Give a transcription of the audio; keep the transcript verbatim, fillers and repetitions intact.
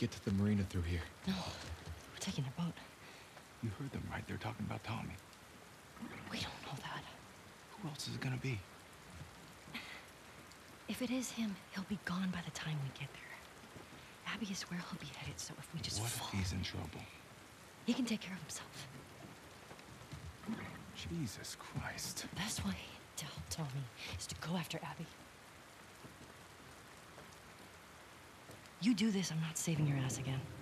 get to the marina through here. No, we're taking a boat. You heard them right. They're talking about Tommy. We don't know that. Who else is it gonna be? If it is him, he'll be gone by the time we get there. Abby is where he'll be headed, so if we just What fall... if he's in trouble? He can take care of himself. Jesus Christ. The best way to help Tommy is to go after Abby. You do this, I'm not saving your ass again.